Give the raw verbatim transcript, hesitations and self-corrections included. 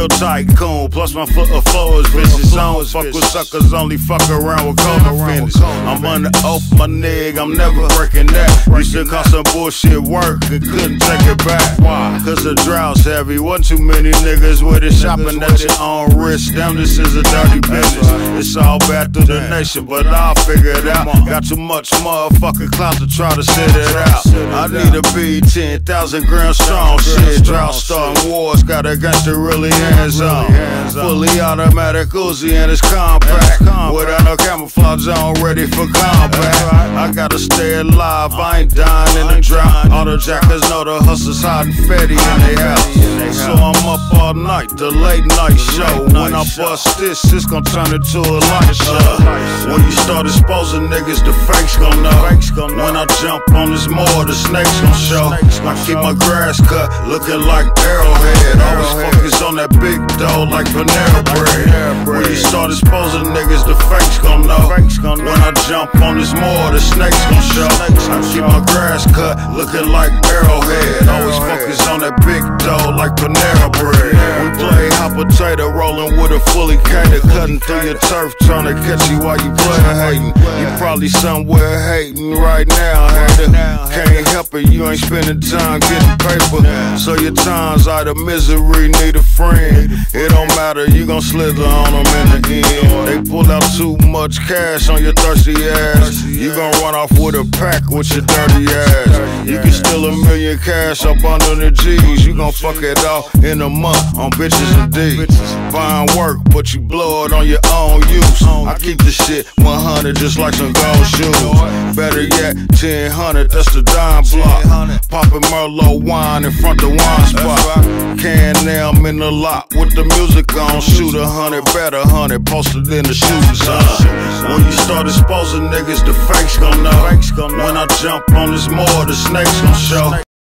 real tycoon, plus my foot of flow is vicious. I don't fuck with suckers, only fuck around with cold finish. I'm under oath, my nigga, I'm never breaking that. Used to call some bullshit work and couldn't take it back. Why? Cause the drought's heavy, wasn't too many niggas with it. Shopping at your own risk, damn, this is a dirty business. It's all bad through the nation, but I'll figure it out. Got too much motherfucking clout to try to sit it out. I need a B ten thousand grand strong shit. Drought starting wars, got a gangster really hands on. Fully automatic Uzi and it's compact. Without no camouflage on, ready for combat. I gotta stay alive, I ain't dying in the drought. All the jackers know the hustlers hiding fatty in their house. So I'm up all night, the late night show. When I bust this, it's gon' turn into a light show. When you start exposing niggas, the fakes gon' know. When I jump on this moor, the snakes gon' show. I keep my grass cut, looking like Arrowhead. Always focus on that big dough like Panera Bread. When you start exposing niggas, the fakes gon' know. When I jump on this moor, the snakes gon' show. I keep my grass cut, looking like Arrowhead. Always focus on that big dough like Panera Bread. We play hot potato, rolling with a fully cater, cutting through your turf, trying to catch you while you play hating. You probably somewhere hating right now, hater. Can't help it, you ain't spending time getting paper. So your time's out of misery, need a friend. It don't matter, you gon' slither on them in the end. They pull out too much cash on your thirsty ass. You gon' run off with a pack with your dirty ass. You can steal a million cash up under the G's. You gon' fuck it off in a month on bitches and D's. Fine work, but you blow it on your own use. I keep the shit one hundred just like some gold shoes. Better yet, ten hundred, that's the dime block. Poppin' Merlot wine in front the wine spot. Can now I'm in the lot with the music on. Shoot a hundred, bet a hundred, posted in the shooting zone. When you start exposing niggas, the fakes gon' know. When I jump on this moor, the snakes gon' show.